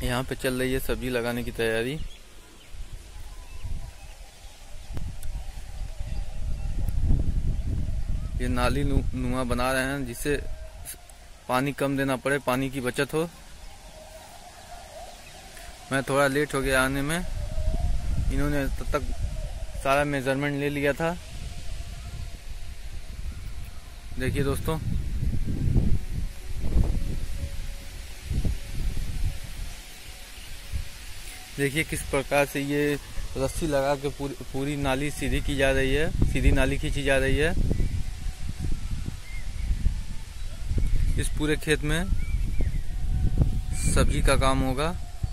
यहाँ पे चल रही है सब्जी लगाने की तैयारी। ये नाली नुमा बना रहे हैं जिससे पानी कम देना पड़े, पानी की बचत हो। मैं थोड़ा लेट हो गया आने में, इन्होंने तब तक सारा मेजरमेंट ले लिया था। देखिए दोस्तों, देखिए किस प्रकार से ये रस्सी लगा के पूरी नाली सीधी की जा रही है, सीधी नाली खींची जा रही है। इस पूरे खेत में सब्जी का काम होगा।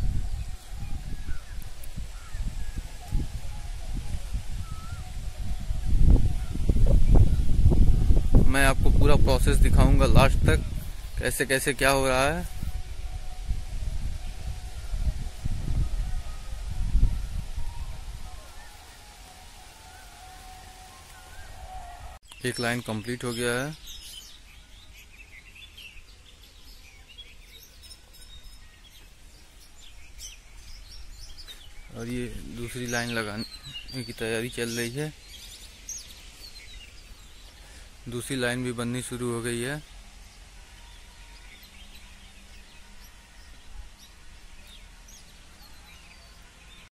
मैं आपको पूरा प्रोसेस दिखाऊंगा लास्ट तक, कैसे कैसे क्या हो रहा है। एक लाइन कंप्लीट हो गया है। और ये दूसरी लाइन लगाने की तैयारी चल रही है। दूसरी लाइन भी बननी शुरू हो गई है।